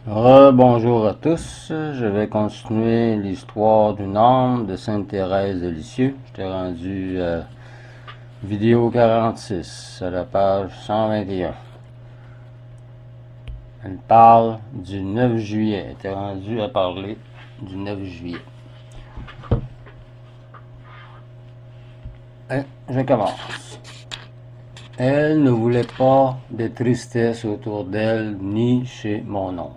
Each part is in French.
Bonjour à tous, je vais continuer l'histoire d'une âme de Sainte Thérèse de Lisieux. J'étais rendu vidéo 46 à la page 121. Elle parle du 9 juillet. Elle était rendue à parler du 9 juillet. Je commence. Elle ne voulait pas de tristesse autour d'elle ni chez mon oncle.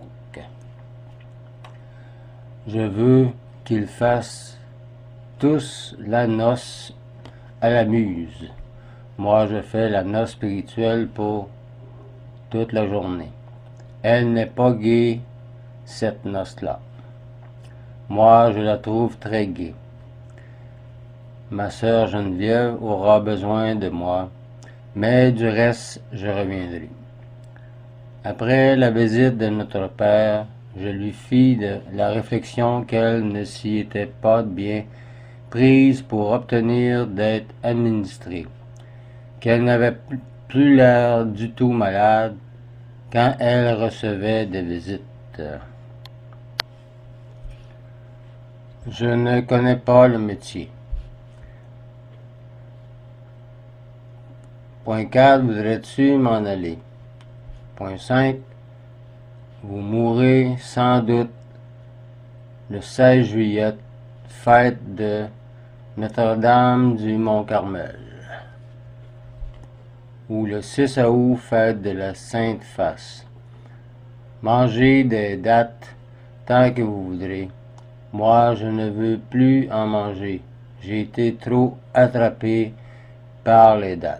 Je veux qu'ils fassent tous la noce à la muse. Moi, je fais la noce spirituelle pour toute la journée. Elle n'est pas gaie, cette noce-là. Moi, je la trouve très gaie. Ma sœur Geneviève aura besoin de moi, mais du reste, je reviendrai. Après la visite de notre père, je lui fis la réflexion qu'elle ne s'y était pas bien prise pour obtenir d'être administrée, qu'elle n'avait plus l'air du tout malade quand elle recevait des visites. Je ne connais pas le métier. Point 4. Voudrais-tu m'en aller? Point 5. Vous mourrez sans doute le 16 juillet, fête de Notre-Dame du Mont-Carmel, ou le 6 août, fête de la Sainte Face. Mangez des dattes tant que vous voudrez. Moi, je ne veux plus en manger. J'ai été trop attrapé par les dattes.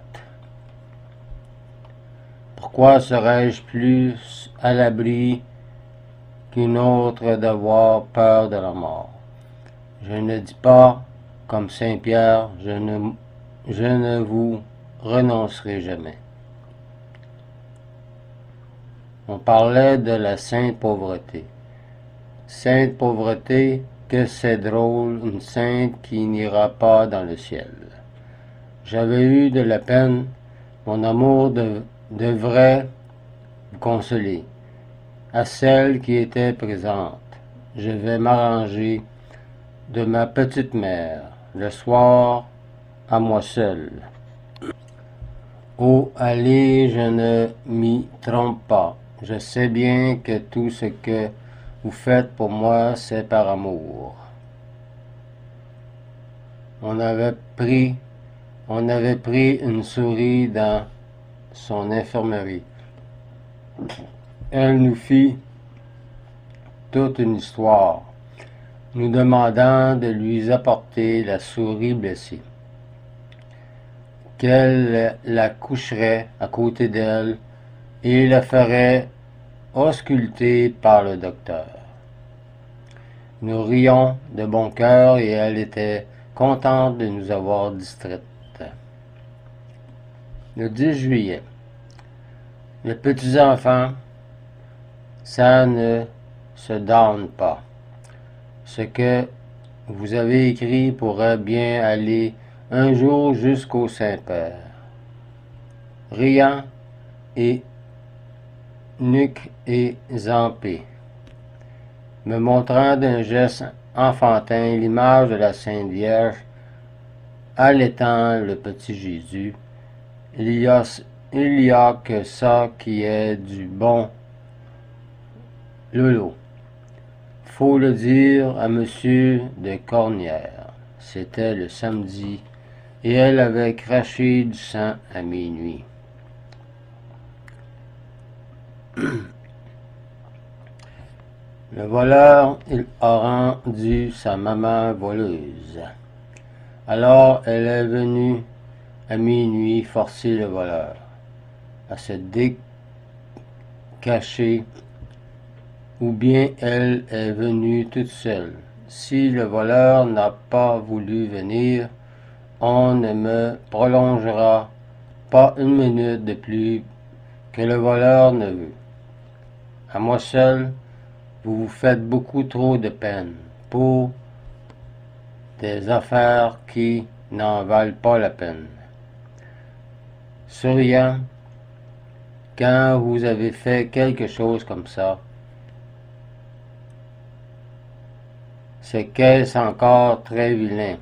Pourquoi serais-je plus à l'abri qu'une autre d'avoir peur de la mort? Je ne dis pas, comme Saint Pierre, je ne vous renoncerai jamais. On parlait de la sainte pauvreté. Sainte pauvreté, que c'est drôle, une sainte qui n'ira pas dans le ciel. J'avais eu de la peine, mon amour devrait vous consoler. À celle qui était présente, je vais m'arranger de ma petite mère, le soir, à moi seul. Oh, allez, je ne m'y trompe pas. Je sais bien que tout ce que vous faites pour moi, c'est par amour. On avait pris une souris dans son infirmerie. Elle nous fit toute une histoire, nous demandant de lui apporter la souris blessée, qu'elle la coucherait à côté d'elle et la ferait ausculter par le docteur. Nous rions de bon cœur et elle était contente de nous avoir distraites. Le 10 juillet. Les petits enfants, ça ne se donne pas. Ce que vous avez écrit pourrait bien aller un jour jusqu'au Saint-Père. Riant et nuque et zampé, me montrant d'un geste enfantin l'image de la Sainte Vierge allaitant le petit Jésus. Il y a que ça qui est du bon lolo. Faut le dire à monsieur de Cornières. C'était le samedi, et elle avait craché du sang à minuit. Le voleur, il a rendu sa maman voleuse. Alors elle est venue à minuit forcer le voleur à se décacher, ou bien elle est venue toute seule. Si le voleur n'a pas voulu venir, on ne me prolongera pas une minute de plus que le voleur ne veut. À moi seul, vous vous faites beaucoup trop de peine pour des affaires qui n'en valent pas la peine. Souriant, quand vous avez fait quelque chose comme ça, c'est qu'est-ce encore très vilain.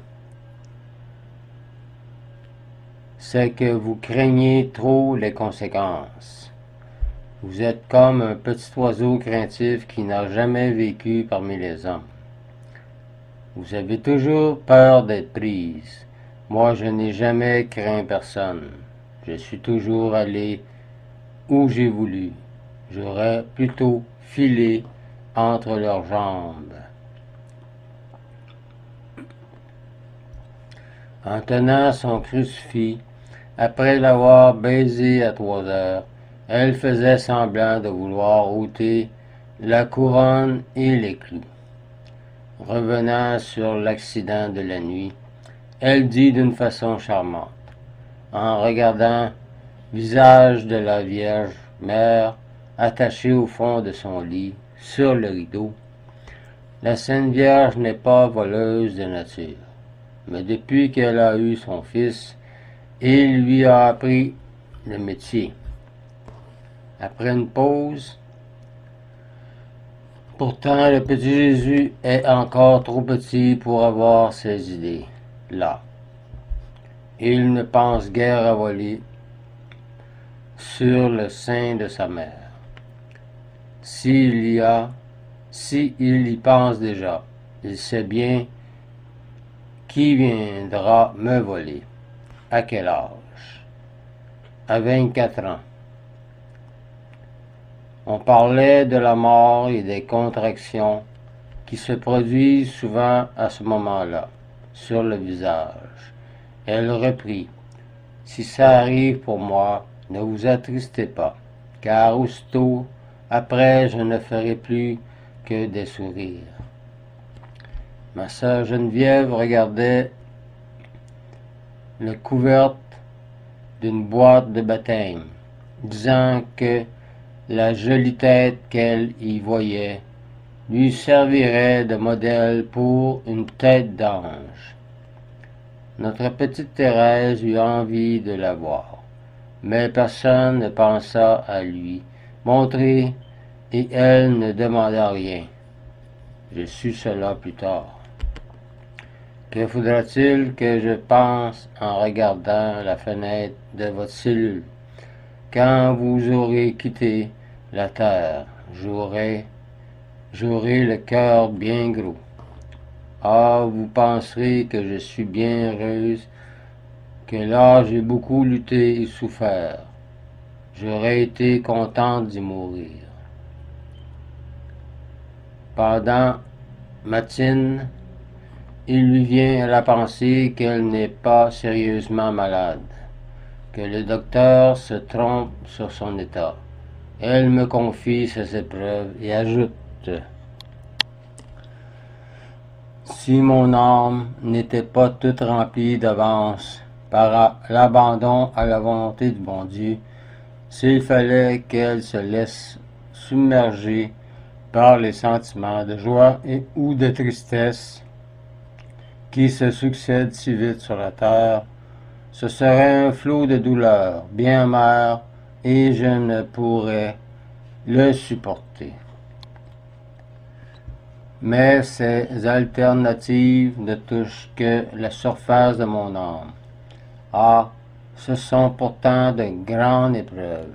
C'est que vous craignez trop les conséquences. Vous êtes comme un petit oiseau craintif qui n'a jamais vécu parmi les hommes. Vous avez toujours peur d'être prise. Moi, je n'ai jamais craint personne. Je suis toujours allé où j'ai voulu. J'aurais plutôt filé entre leurs jambes. En tenant son crucifix, après l'avoir baisé à 3 heures, elle faisait semblant de vouloir ôter la couronne et les clous. Revenant sur l'accident de la nuit, elle dit d'une façon charmante, en regardant le visage de la Vierge Mère attachée au fond de son lit, sur le rideau, « La Sainte Vierge n'est pas voleuse de nature, mais depuis qu'elle a eu son fils, il lui a appris le métier. » Après une pause, « Pourtant, le petit Jésus est encore trop petit pour avoir ces idées-là. Il ne pense guère à voler sur le sein de sa mère. S'il y pense déjà, il sait bien qui viendra me voler. À quel âge? À 24 ans. On parlait de la mort et des contractions qui se produisent souvent à ce moment-là, sur le visage. Elle reprit, « Si ça arrive pour moi, ne vous attristez pas, car aussitôt après je ne ferai plus que des sourires. » Ma sœur Geneviève regardait le couvercle d'une boîte de baptême, disant que la jolie tête qu'elle y voyait lui servirait de modèle pour une tête d'ange. Notre petite Thérèse eut envie de la voir, mais personne ne pensa à lui montrer et elle ne demanda rien. Je sus cela plus tard. Que faudra-t-il que je pense en regardant la fenêtre de votre cellule? Quand vous aurez quitté la terre, j'aurai le cœur bien gros. Ah, vous penserez que je suis bien heureuse, que là j'ai beaucoup lutté et souffert. J'aurais été contente d'y mourir. Pendant matine, il lui vient à la pensée qu'elle n'est pas sérieusement malade, que le docteur se trompe sur son état. Elle me confie ses épreuves et ajoute, « Si mon âme n'était pas toute remplie d'avance par l'abandon à la volonté du bon Dieu, s'il fallait qu'elle se laisse submerger par les sentiments de joie ou de tristesse qui se succèdent si vite sur la terre, ce serait un flot de douleur bien amer et je ne pourrais le supporter. Mais ces alternatives ne touchent que la surface de mon âme. Ah, ce sont pourtant de grandes épreuves.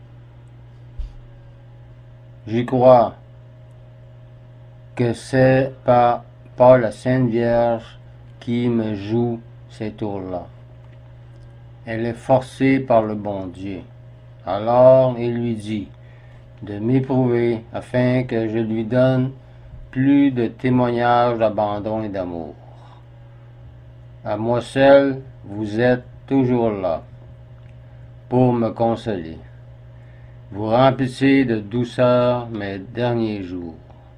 J'y crois que c'est pas la Sainte Vierge qui me joue ces tours-là. Elle est forcée par le bon Dieu. Alors il lui dit de m'éprouver afin que je lui donne plus de témoignages d'abandon et d'amour. À moi seul, vous êtes toujours là pour me consoler. Vous remplissez de douceur mes derniers jours.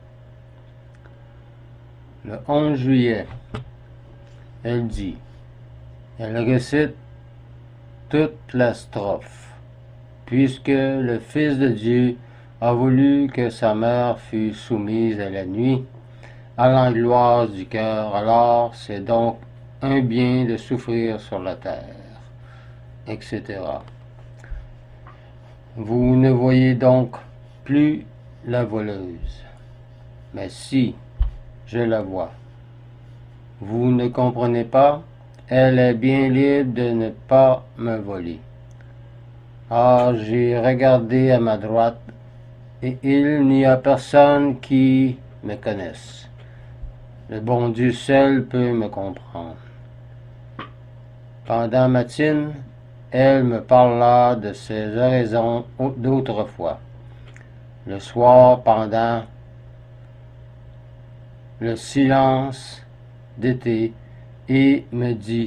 Le 11 juillet, elle dit, elle récite toute la strophe, puisque le Fils de Dieu a voulu que sa mère fût soumise à la nuit, à l'angoisse du cœur, alors c'est donc un bien de souffrir sur la terre, etc. Vous ne voyez donc plus la voleuse, mais si, je la vois. Vous ne comprenez pas? Elle est bien libre de ne pas me voler. Ah, j'ai regardé à ma droite, et il n'y a personne qui me connaisse. Le bon Dieu seul peut me comprendre. Pendant matine, elle me parla de ses oraisons d'autrefois. Le soir, pendant le silence d'été, et me dit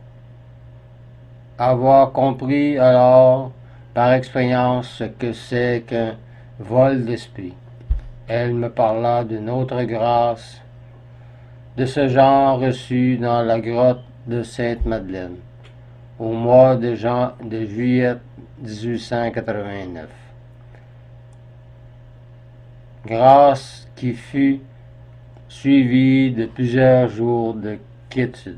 avoir compris alors par expérience ce que c'est qu'un vol d'esprit. Elle me parla d'une autre grâce de ce genre reçue dans la grotte de Sainte-Madeleine au mois de juillet 1889. Grâce qui fut suivie de plusieurs jours de quiétude.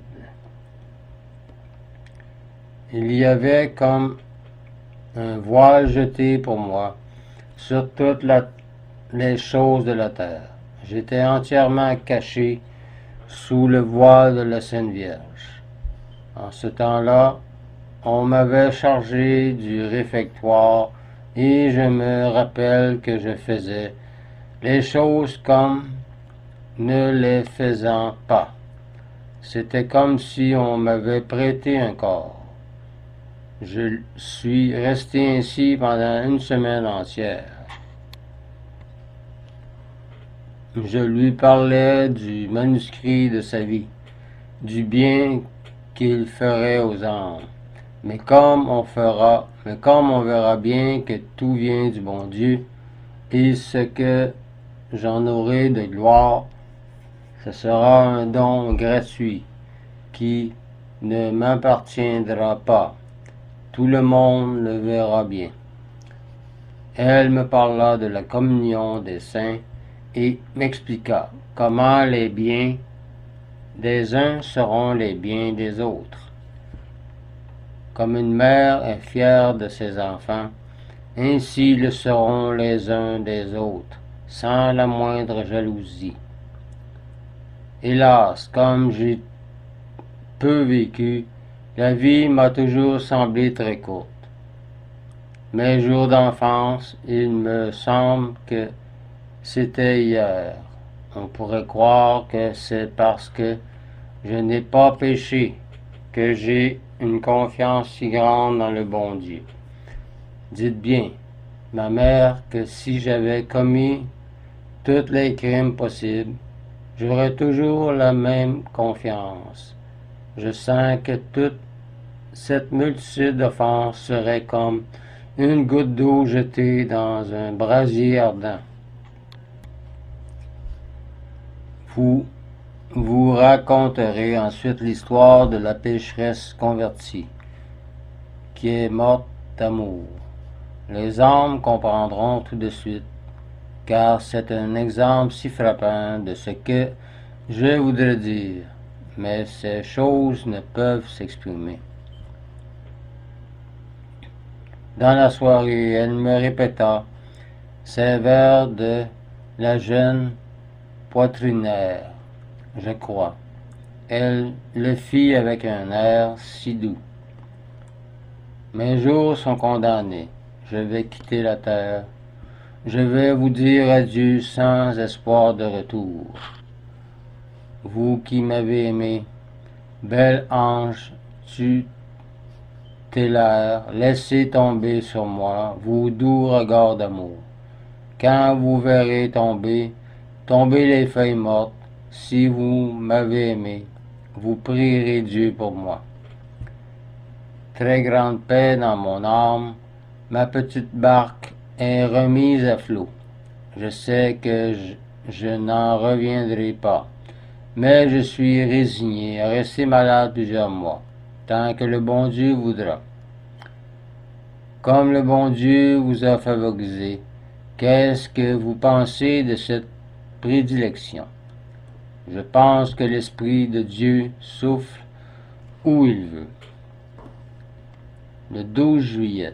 Il y avait comme un voile jeté pour moi sur toutes les choses de la terre. J'étais entièrement caché sous le voile de la Sainte Vierge. En ce temps-là, on m'avait chargé du réfectoire et je me rappelle que je faisais les choses comme ne les faisant pas. C'était comme si on m'avait prêté un corps. Je suis resté ainsi pendant une semaine entière. Je lui parlais du manuscrit de sa vie, du bien qu'il ferait aux âmes. Mais comme on verra bien que tout vient du bon Dieu, et ce que j'en aurai de gloire, ce sera un don gratuit qui ne m'appartiendra pas. Tout le monde le verra bien. Elle me parla de la communion des saints et m'expliqua comment les biens des uns seront les biens des autres. Comme une mère est fière de ses enfants, ainsi le seront les uns des autres, sans la moindre jalousie. Hélas, comme j'ai peu vécu, la vie m'a toujours semblé très courte. Mes jours d'enfance, il me semble que c'était hier. On pourrait croire que c'est parce que je n'ai pas péché que j'ai une confiance si grande dans le bon Dieu. Dites bien, ma mère, que si j'avais commis tous les crimes possibles, j'aurais toujours la même confiance. Je sens que toute cette multitude d'offenses serait comme une goutte d'eau jetée dans un brasier ardent. Vous raconterez ensuite l'histoire de la pécheresse convertie, qui est morte d'amour. Les hommes comprendront tout de suite, car c'est un exemple si frappant de ce que je voudrais dire, mais ces choses ne peuvent s'exprimer. Dans la soirée, elle me répéta ces vers de la jeune poitrinaire, je crois. Elle le fit avec un air si doux. Mes jours sont condamnés. Je vais quitter la terre. Je vais vous dire adieu sans espoir de retour. Vous qui m'avez aimé, bel ange tutélaire, laissez tomber sur moi vos doux regards d'amour. Quand vous verrez tomber les feuilles mortes, si vous m'avez aimé, vous prierez Dieu pour moi. Très grande paix dans mon âme, ma petite barque est remise à flot. Je sais que je n'en reviendrai pas, mais je suis résigné à rester malade plusieurs mois, tant que le bon Dieu voudra. Comme le bon Dieu vous a favorisé, qu'est-ce que vous pensez de cette prédilection? Je pense que l'Esprit de Dieu souffle où il veut. Le 12 juillet.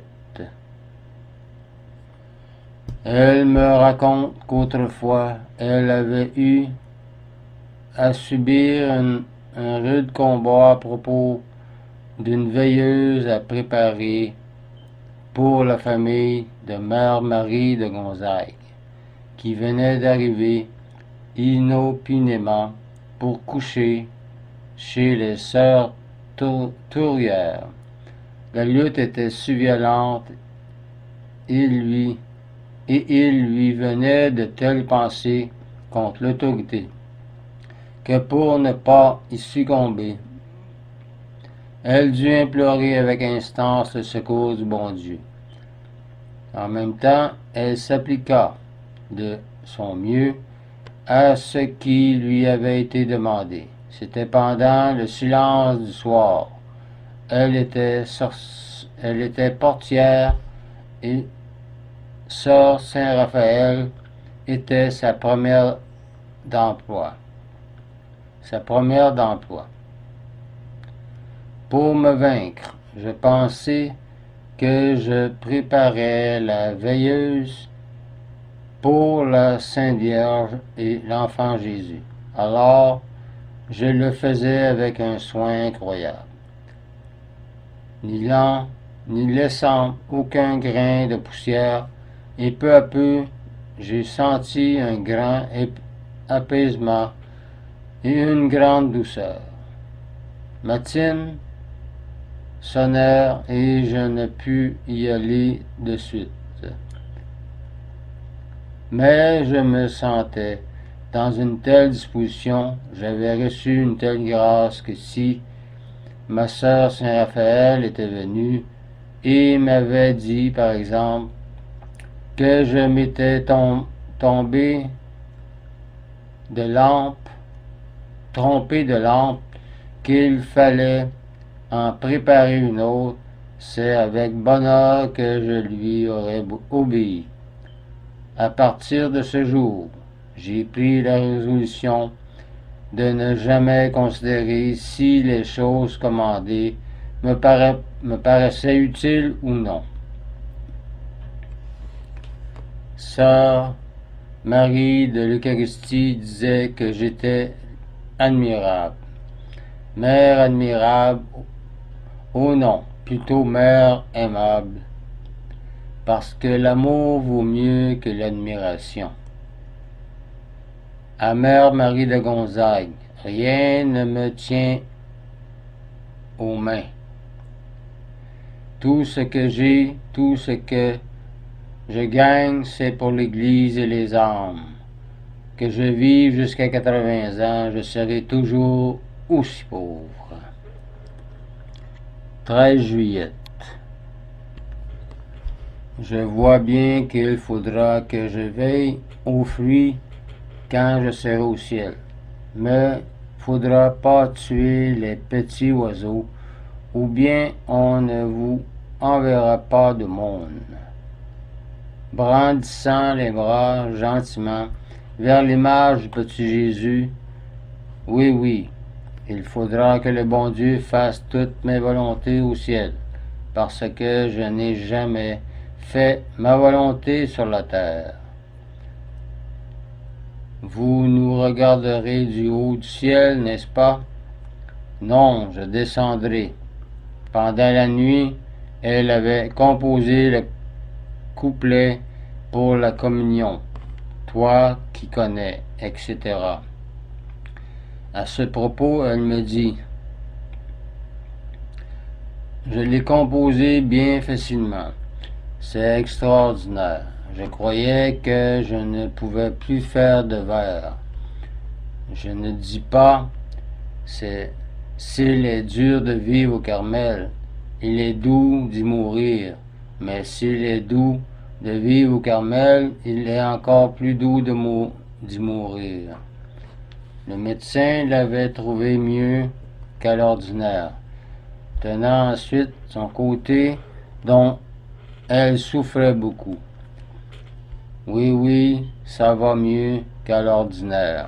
Elle me raconte qu'autrefois, elle avait eu à subir une un rude combat à propos d'une veilleuse à préparer pour la famille de Mère Marie de Gonzague, qui venait d'arriver inopinément pour coucher chez les sœurs Tourières. La lutte était si violente, et il lui venait de telles pensées contre l'autorité, que pour ne pas y succomber, elle dut implorer avec instance le secours du bon Dieu. En même temps, elle s'appliqua de son mieux à ce qui lui avait été demandé. C'était pendant le silence du soir. Elle était portière et Sœur Saint-Raphaël était sa première d'emploi. Pour me vaincre, je pensais que je préparais la veilleuse pour la Sainte Vierge et l'Enfant Jésus. Alors, je le faisais avec un soin incroyable, ni laissant aucun grain de poussière, et peu à peu, j'ai senti un grand apaisement et une grande douceur. Matines sonnèrent et je ne pus y aller de suite. Mais je me sentais dans une telle disposition, j'avais reçu une telle grâce que si ma sœur Saint-Raphaël était venue et m'avait dit, par exemple, que je m'étais trompé de lampe, qu'il fallait en préparer une autre, c'est avec bonheur que je lui aurais obéi. À partir de ce jour, j'ai pris la résolution de ne jamais considérer si les choses commandées me paraissaient utiles ou non. Sœur Marie de l'Eucharistie disait que j'étais admirable. Mère admirable, oh non, plutôt mère aimable, parce que l'amour vaut mieux que l'admiration. À Mère Marie de Gonzague, rien ne me tient aux mains. Tout ce que j'ai, tout ce que je gagne, c'est pour l'Église et les âmes. Que je vive jusqu'à 80 ans, je serai toujours aussi pauvre. 13 juillet. Je vois bien qu'il faudra que je veille aux fruits quand je serai au ciel. Mais faudra pas tuer les petits oiseaux, ou bien on ne vous enverra pas de monde. Brandissant les bras gentiment vers l'image du petit Jésus, oui, il faudra que le bon Dieu fasse toutes mes volontés au ciel, parce que je n'ai jamais fait ma volonté sur la terre. Vous nous regarderez du haut du ciel, n'est-ce pas? Non, je descendrai. Pendant la nuit, elle avait composé le couplet pour la communion. Toi qui connais, etc. À ce propos, elle me dit, je l'ai composé bien facilement. C'est extraordinaire. Je croyais que je ne pouvais plus faire de vers. Je ne dis pas, s'il est dur de vivre au Carmel, il est doux d'y mourir, mais s'il est doux de vivre au Carmel, il est encore plus doux d'y mourir. Le médecin l'avait trouvé mieux qu'à l'ordinaire, tenant ensuite son côté dont elle souffrait beaucoup. Oui, ça va mieux qu'à l'ordinaire.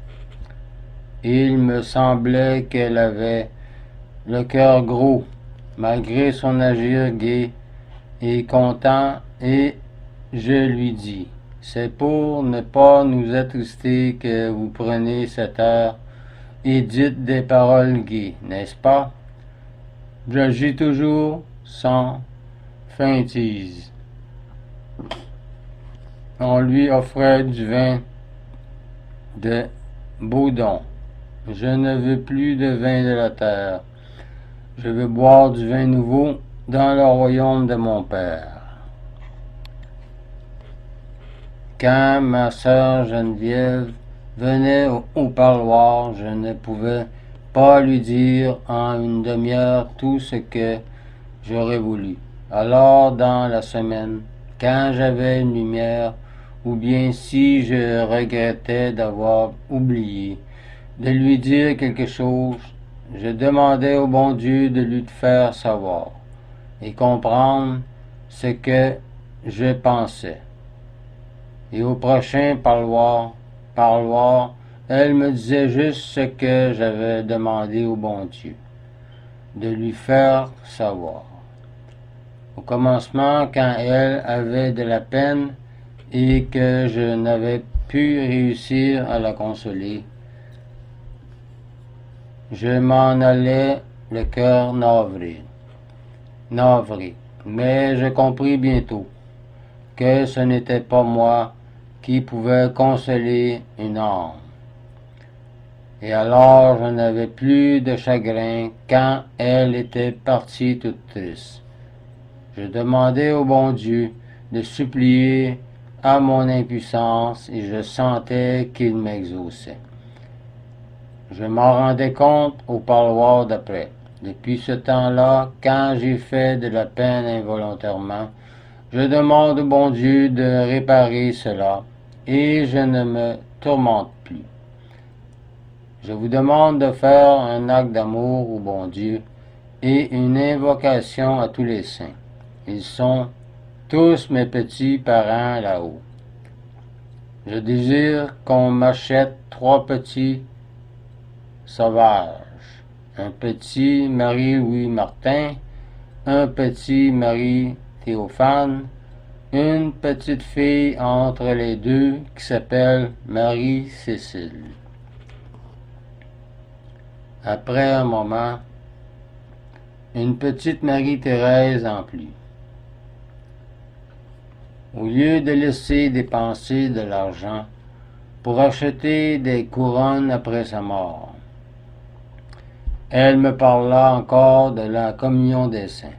Il me semblait qu'elle avait le cœur gros, malgré son agir gai et content, et je lui dis, c'est pour ne pas nous attrister que vous prenez cette heure et dites des paroles gaies, n'est-ce pas? J'agis toujours sans feintise. On lui offrait du vin de Baudon. Je ne veux plus de vin de la terre. Je veux boire du vin nouveau dans le royaume de mon Père. Quand ma sœur Geneviève venait au parloir, je ne pouvais pas lui dire en une demi-heure tout ce que j'aurais voulu. Alors, dans la semaine, quand j'avais une lumière, ou bien si je regrettais d'avoir oublié de lui dire quelque chose, je demandais au bon Dieu de lui faire savoir et comprendre ce que je pensais. Et au prochain parloir, elle me disait juste ce que j'avais demandé au bon Dieu de lui faire savoir. Au commencement, quand elle avait de la peine et que je n'avais pu réussir à la consoler, je m'en allais le cœur navré. Mais je compris bientôt que ce n'était pas moi qui pouvais consoler une âme. Et alors je n'avais plus de chagrin quand elle était partie toute triste. Je demandais au bon Dieu de supplier à mon impuissance et je sentais qu'il m'exauçait. Je m'en rendais compte au parloir d'après. Depuis ce temps-là, quand j'ai fait de la peine involontairement, je demande au bon Dieu de réparer cela et je ne me tourmente plus. Je vous demande de faire un acte d'amour au bon Dieu et une invocation à tous les saints. Ils sont tous mes petits parents là-haut. Je désire qu'on m'achète 3 petits sauvages, un petit Marie-Louis Martin, un petit Marie Théophane, une petite fille entre les deux qui s'appelle Marie-Cécile. Après un moment, une petite Marie-Thérèse en plus. Au lieu de laisser dépenser de l'argent pour acheter des couronnes après sa mort, elle me parla encore de la communion des saints.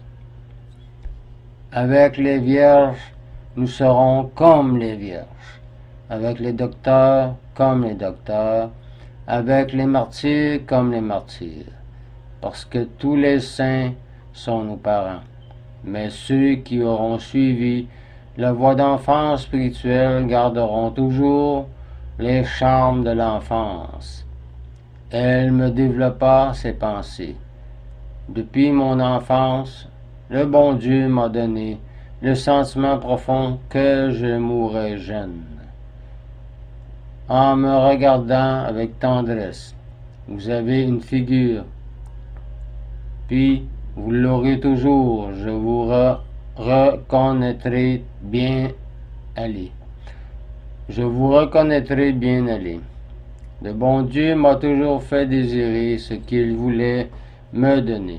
Avec les vierges, nous serons comme les vierges, avec les docteurs comme les docteurs, avec les martyrs comme les martyrs, parce que tous les saints sont nos parents. Mais ceux qui auront suivi la voie d'enfance spirituelle garderont toujours les charmes de l'enfance. Elle me développa ses pensées. Depuis mon enfance, le bon Dieu m'a donné le sentiment profond que je mourrais jeune. En me regardant avec tendresse, vous avez une figure, puis vous l'aurez toujours, je vous reconnaîtrai bien allé. Je vous reconnaîtrai bien allé. Le bon Dieu m'a toujours fait désirer ce qu'il voulait me donner.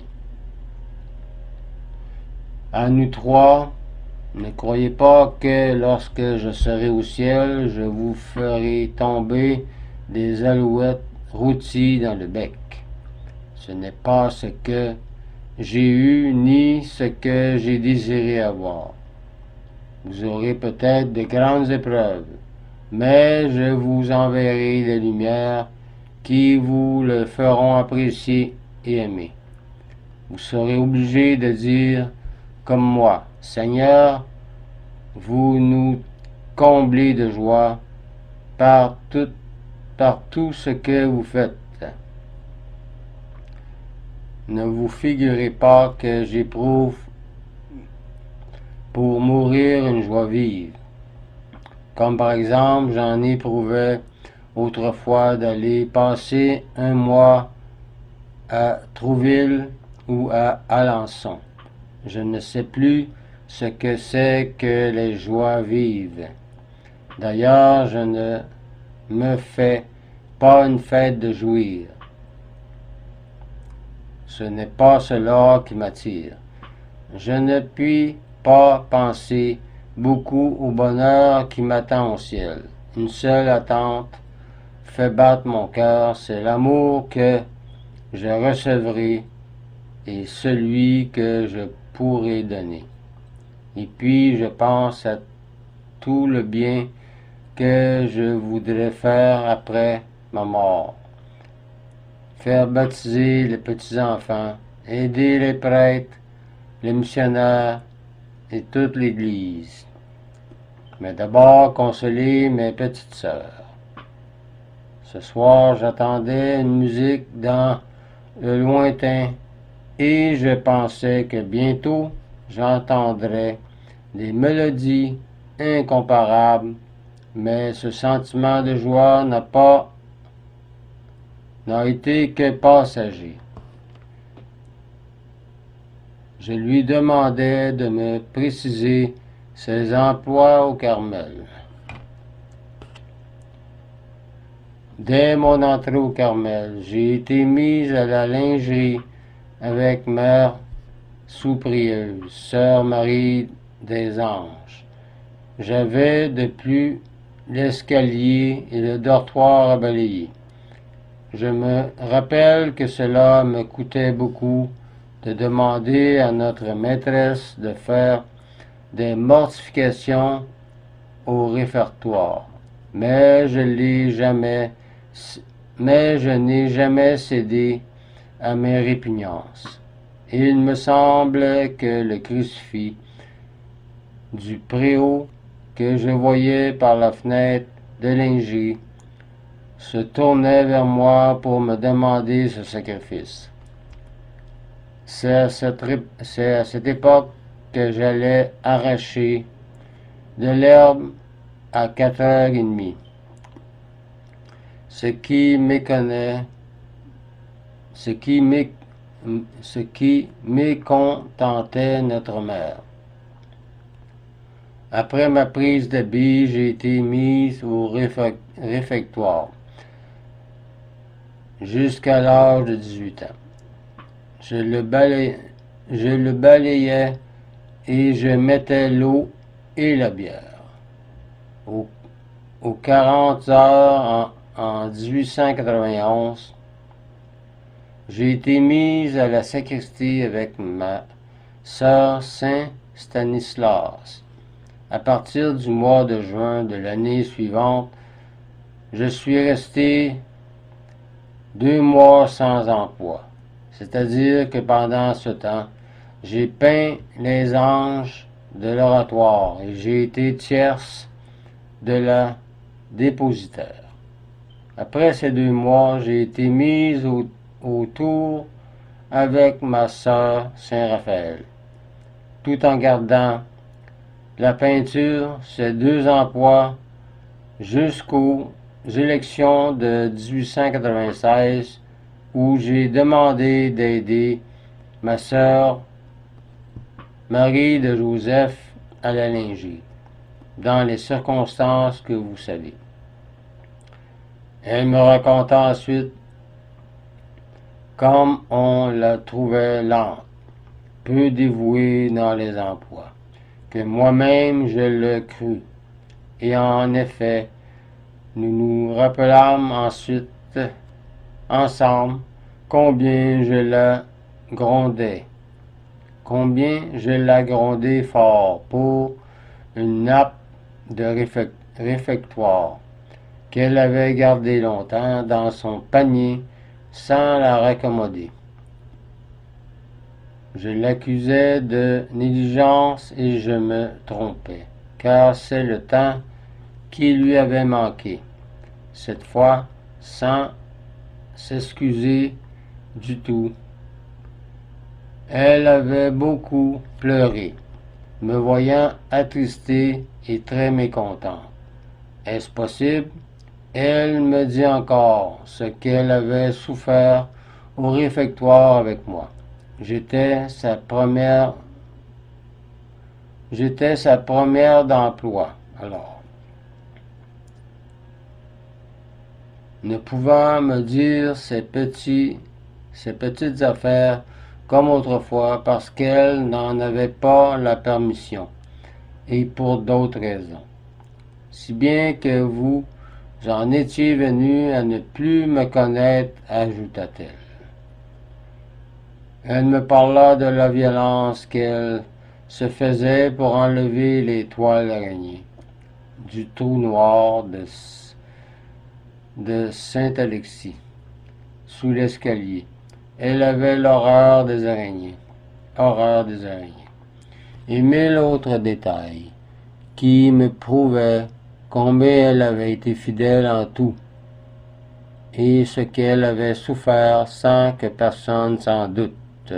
À nous 3, ne croyez pas que lorsque je serai au ciel, je vous ferai tomber des alouettes rôties dans le bec. Ce n'est pas ce que j'ai eu ni ce que j'ai désiré avoir. Vous aurez peut-être de grandes épreuves, mais je vous enverrai des lumières qui vous le feront apprécier et aimer. Vous serez obligé de dire comme moi, Seigneur, vous nous comblez de joie par tout ce que vous faites. Ne vous figurez pas que j'éprouve pour mourir une joie vive, comme par exemple j'en éprouvais autrefois d'aller passer un mois à Trouville ou à Alençon. Je ne sais plus ce que c'est que les joies vives. D'ailleurs, je ne me fais pas une fête de jouir. Ce n'est pas cela qui m'attire. Je ne puis pas penser beaucoup au bonheur qui m'attend au ciel. Une seule attente fait battre mon cœur, c'est l'amour que je recevrai et celui que je pourrai donner. Et puis je pense à tout le bien que je voudrais faire après ma mort. Faire baptiser les petits-enfants, aider les prêtres, les missionnaires et toute l'Église. Mais d'abord consoler mes petites sœurs. Ce soir, j'attendais une musique dans le lointain et je pensais que bientôt j'entendrais des mélodies incomparables, mais ce sentiment de joie n'a été que passager. Je lui demandais de me préciser ses emplois au Carmel. Dès mon entrée au Carmel, j'ai été mise à la lingerie avec Mère Sous-Prieuse, Sœur Marie des Anges. J'avais de plus l'escalier et le dortoir à balayer. Je me rappelle que cela me coûtait beaucoup de demander à notre maîtresse de faire des mortifications au réfectoire, mais je n'ai jamais cédé à mes répugnances. Il me semble que le crucifix du préau que je voyais par la fenêtre de lingerie se tournait vers moi pour me demander ce sacrifice. C'est à cette époque que j'allais arracher de l'herbe à 4h30. Ce qui mécontentait notre mère. Après ma prise d'habit, j'ai été mise au réfectoire jusqu'à l'âge de 18 ans. Je le balayais et je mettais l'eau et la bière. Aux 40 heures en 1891, j'ai été mise à la sacristie avec ma sœur Saint-Stanislas. À partir du mois de juin de l'année suivante, je suis resté 2 mois sans emploi. C'est-à-dire que pendant ce temps, j'ai peint les anges de l'oratoire et j'ai été tierce de la dépositaire. Après ces 2 mois, j'ai été mise au tour avec ma sœur Saint-Raphaël, tout en gardant la peinture, ces 2 emplois jusqu'aux élections de 1896 où j'ai demandé d'aider ma sœur Marie de Joseph à la lingerie, dans les circonstances que vous savez. Elle me raconta ensuite comme on la trouvait lente, peu dévouée dans les emplois, que moi-même je le crus. Et en effet, nous nous rappelâmes ensuite ensemble combien je la grondais fort pour une nappe de réfectoire qu'elle avait gardée longtemps dans son panier sans la raccommoder. Je l'accusais de négligence et je me trompais, car c'est le temps qui lui avait manqué. Cette fois, sans s'excuser du tout, elle avait beaucoup pleuré, me voyant attristée et très mécontente. Est-ce possible? Elle me dit encore ce qu'elle avait souffert au réfectoire avec moi. J'étais sa première d'emploi. Alors, ne pouvant me dire ces petites affaires comme autrefois parce qu'elle n'en avait pas la permission, et pour d'autres raisons. Si bien que vous en étiez venu à ne plus me connaître, ajouta-t-elle. Elle me parla de la violence qu'elle se faisait pour enlever les toiles d'araignée du trou noir de Saint-Alexis, sous l'escalier. Elle avait l'horreur des araignées, et mille autres détails, qui me prouvaient combien elle avait été fidèle en tout, et ce qu'elle avait souffert sans que personne s'en doute.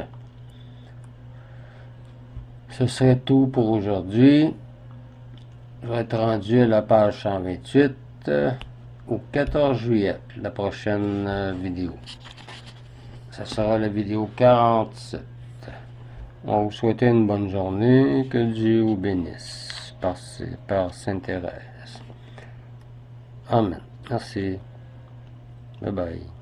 Ce serait tout pour aujourd'hui. Je vais être rendu à la page 128 au 14 juillet, la prochaine vidéo. Ça sera la vidéo 47. On vous souhaite une bonne journée. Que Dieu vous bénisse par Sainte Thérèse. Amen. Merci. Bye bye.